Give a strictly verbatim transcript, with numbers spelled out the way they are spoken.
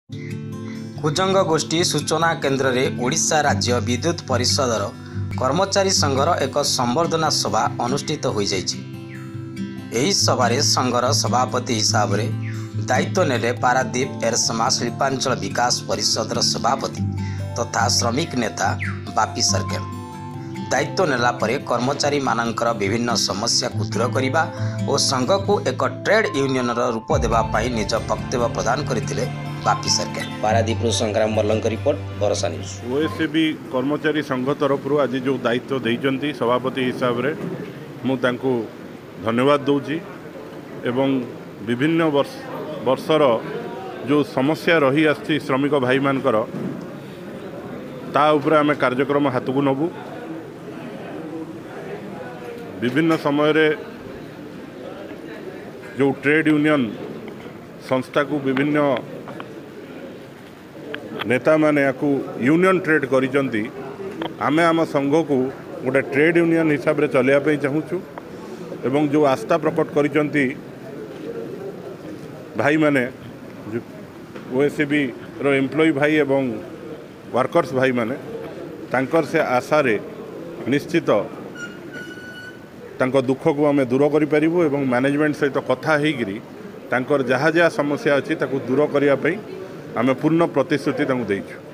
कुजंग गोष्ठी सूचना केन्द्र में ओडिशा राज्य विद्युत परिषदर कर्मचारी संघर एक संबर्धना सभा अनुष्ठित हो जाइए। सभारे संघर सभापति हिसाब से दायित्व नेले पारादीप एरसमा शिल्पांचल विकास परिषदर सभापति तथा श्रमिक नेता बापी सरकेल। दायित्व नेला परे कर्मचारी मानकर विभिन्न समस्या को दूर करने और संघ को एक ट्रेड यूनियन रूप देवाई निज वक्तव्य प्रदान करते बापी सरकेल। Paradip Sangram Malla report Bharosa news. OSB कर्मचारी संघ तरफ आज जो दायित्व देइचंती सभापति हिसाब से मुझे धन्यवाद दूची एवं विभिन्न वर्ष वर्षर जो समस्या रही आसी श्रमिक भाई मानकर ता उपरे आमे कार्यक्रम हाथ को नबू। विभिन्न समय रे जो ट्रेड यूनियन संस्था को विभिन्न नेता माने याकू यूनियन ट्रेड करिचंती आमे आम संघ को गोटे ट्रेड यूनियन हिसाब रे चलिया पे चाहूँ एवं जो आस्था प्रकट करिचंती भाई माने जो ओएसबी रो एम्प्लॉय भाई एवं वर्कर्स भाई माने तांकर से आशा रे निश्चित तांको दुख को आम दूर करूँ एवं मैनेजमेंट सहित कथा होकर तांकर जहाँ जहाँ समस्या अच्छी ताकू दूर करने आम पूर्ण प्रतिश्रुति देइछु।